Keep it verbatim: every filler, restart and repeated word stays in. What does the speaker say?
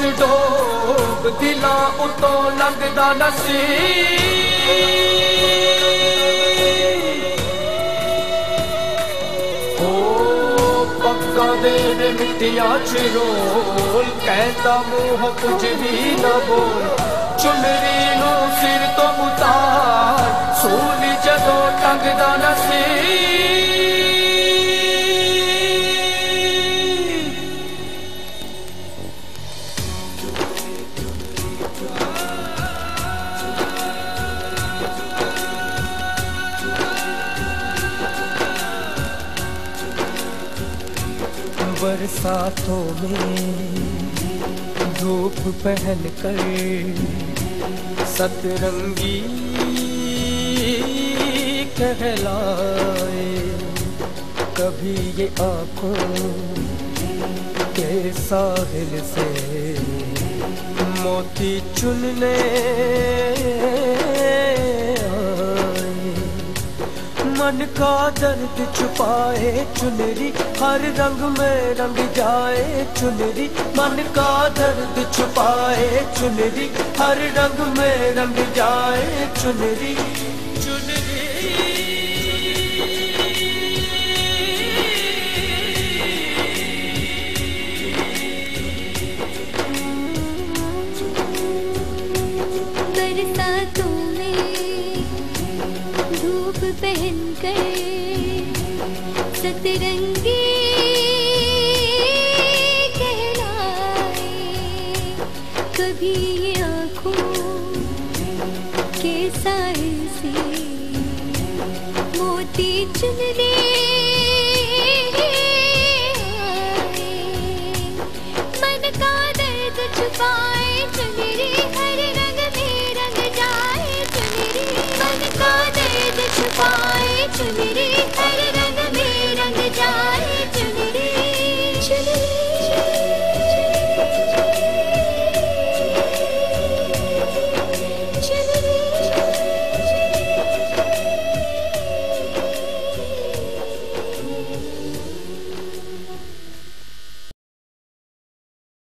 डोब दिला उतों लगदा नसी ओ पक्का दे दे मिट्टिया च रोल कहता मुंह कुछ भी न बोल चुनरी नू सिर तो उतार सूली जदों टंगदा नसी बरसातों में धूप पहन कर सतरंगी कहलाए कभी ये आँखों के साहिल से मोती चुनने मन का दर्द छुपाए चुनरी हर रंग में रंग जाए चुनरी मन का दर्द छुपाए चुनरी हर रंग में रंग जाए चुनरी चुनरी बरसातों धूप पहन कर सतरंगी कहलाए कभी ये आँखों के साहिल से मोती चुनने मन का दर्द छुपाए चुनरी हर रंग में रंग जाए चुनरी मन का दर्द छुपाए चुनरी हर